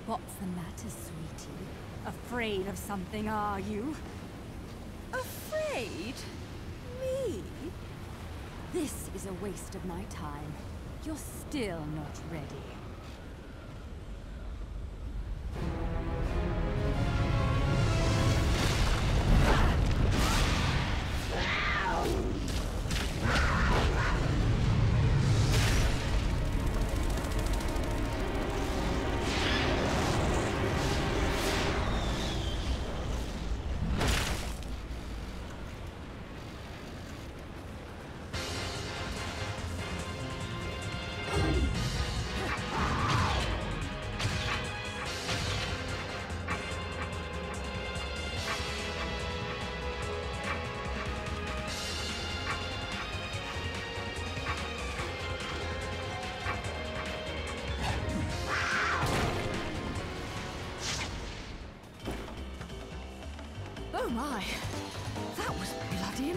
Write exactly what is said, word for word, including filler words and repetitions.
What's the matter, sweetie? Afraid of something, are you? Afraid? Me? This is a waste of my time. You're still not ready. Oh my, that was bloody